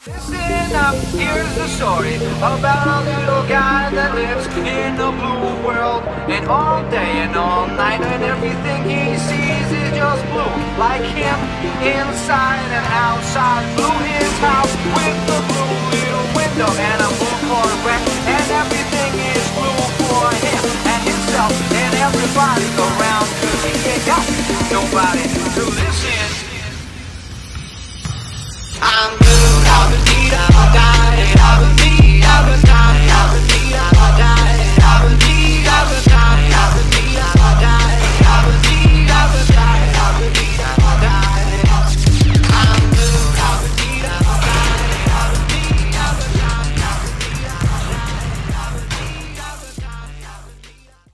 Listen up, here's the story about a little guy that lives in a blue world. And all day and all night, and everything he sees is just blue. Like him, inside and outside. Blue his house with the blue little window and a blue Corvette. And everything is blue for him and himself and everybody around. 'Cause he ain't got nobody to listen. I'm blue,